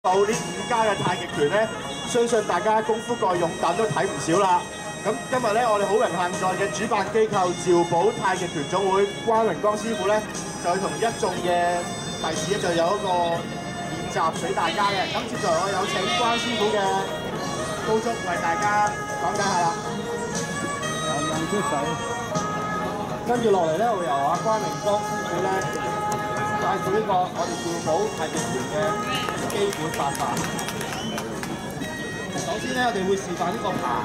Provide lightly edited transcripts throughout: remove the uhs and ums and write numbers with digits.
到呢5家嘅太極拳咧，相信大家功夫過勇膽都睇唔少啦。咁今日咧，我哋好榮幸在嘅主辦機構趙寶太極拳總會關榮光師傅咧，就同一眾嘅弟子咧，就有一個練習俾大家嘅。咁接下來我有請關師傅嘅高足為大家講解下啦。跟住落嚟咧，會由阿關榮光師傅咧介紹呢個我哋趙寶太極拳嘅基本八法。首先咧，我哋會示範呢個爬。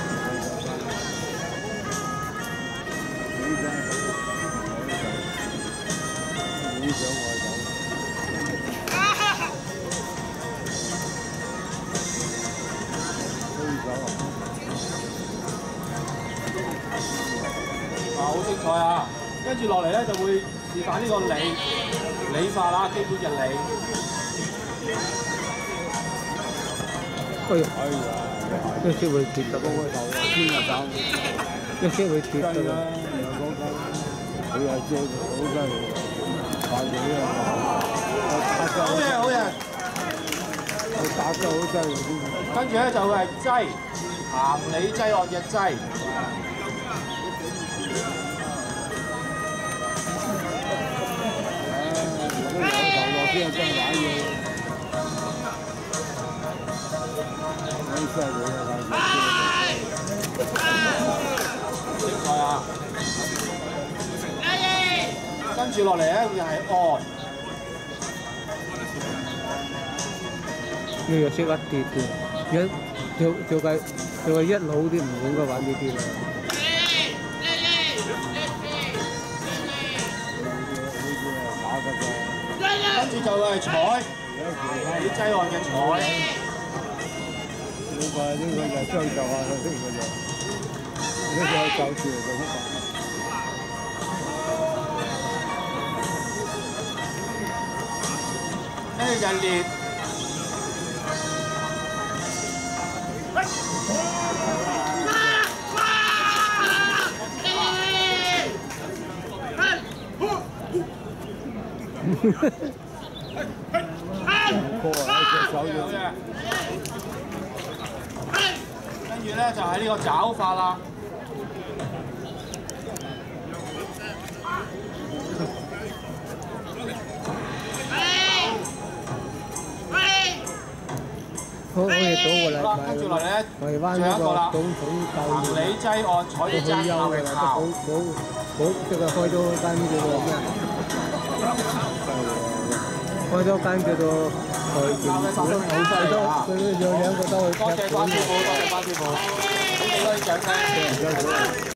好精彩啊！跟住落嚟咧，就會示範呢個理法啦，基本嘅理。 哎呀，一些會跌得嗰個頭，邊個走？一些會跌得啦。佢係做好犀利，快咗啊！ 好嘢，好嘢！ 佢打得好犀利。 跟住咧就係擠，行理擠按嘅擠。 有頭落邊真係玩嘢。精彩啊！ 跟住落嚟咧，又係按。 呢個識得跌嘅，就係一老啲唔應該玩呢啲啦。 跟住就係踩，你擠按嘅踩。 呢個就係雙手啊，呢個就就住嚟做乜嘢？ 跟住就係練。跟住咧就係呢個爪法啦。 好似早個禮拜跟住落嚟咧， 台灣嗰個總統行李擠按採啲爭拗嘅靠。 冇即係開咗間叫做咩？開咗間叫做台拳館，佢有兩個都去踢館。 多謝關師傅，多謝關師傅，咁幾多啲掌聲。